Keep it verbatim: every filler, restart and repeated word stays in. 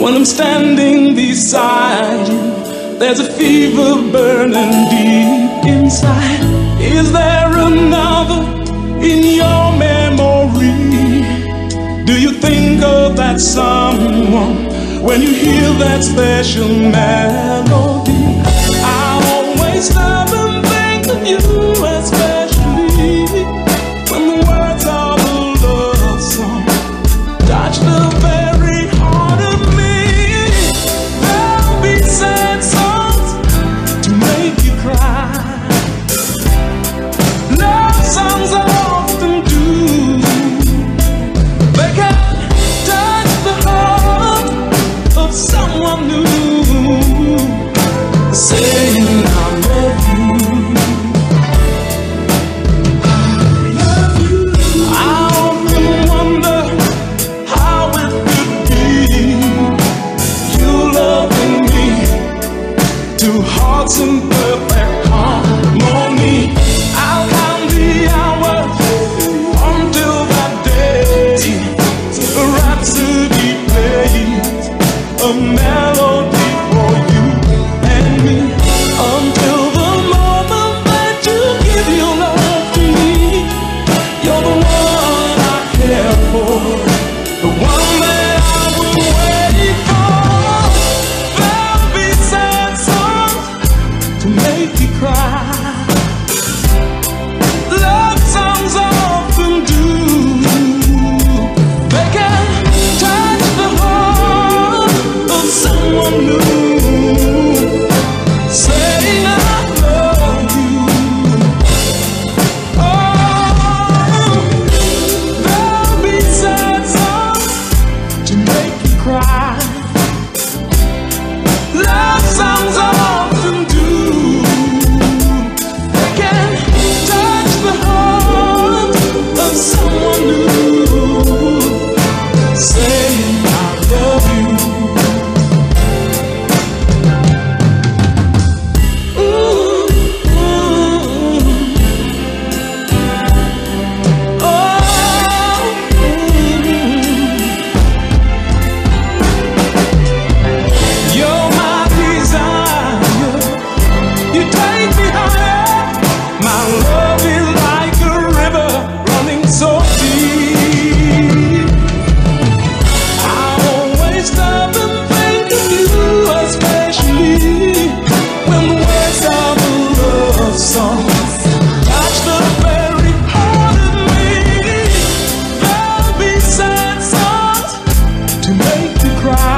When I'm standing beside you, there's a fever burning deep inside. Is there another in your memory? Do you think of that someone when you hear that special melody? I always stop and think of you, especially when the words of a love song touch the very heart of me. There'll be sad songs to make you cry. Love songs often do. They can touch the heart of someone new, saying I love you. I love you. I often wonder how it could be, you loving me, two hearts in perfect harmony. I'll count the hours until that day, a rhapsody plays, a melody for you and me, until the moment that you give your love to me. You're the one I care for, the one that I will wait for. There'll be sad songs to make you cry. Love songs often do. They can touch the heart of someone new, saying I love you. Oh, there'll be sad songs to make you cry. Love songs often do. They can touch the heart of someone new, saying I love you. Ooh, ooh. Oh, ooh. You're my desire, you take me higher. My love is like a river running so deep. I always stop and think of you, especially when the words of a love song touch the very heart of me. There'll be sad songs to make you cry.